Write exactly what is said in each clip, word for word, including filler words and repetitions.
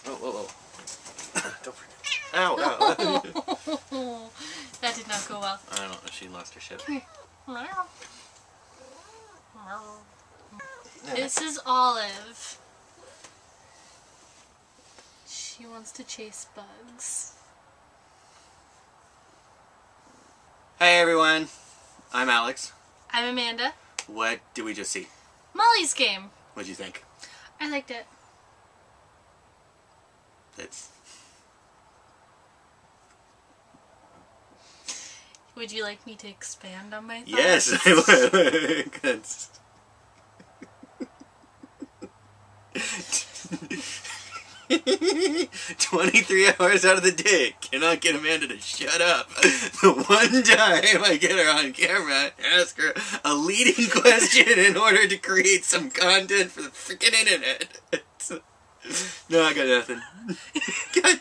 Oh, whoa, whoa. Don't forget. Ow, ow. That did not go well. I don't know. She lost her shit. This is Olive. She wants to chase bugs. Hey, everyone. I'm Alex. I'm Amanda. What did we just see? Molly's Game. What'd you think? I liked it. It's... Would you like me to expand on my thoughts? Yes, I would. That's... twenty-three hours out of the day, cannot get Amanda to shut up. The one time I get her on camera, ask her a leading question in order to create some content for the freaking internet. No, I got nothing. God.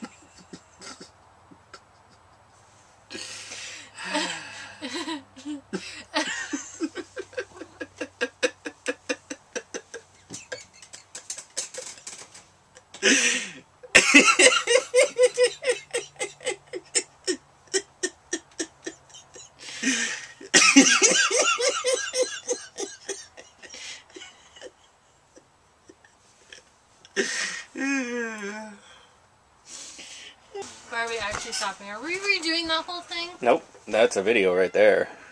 Why are we actually stopping? Are we redoing that whole thing? Nope, that's a video right there.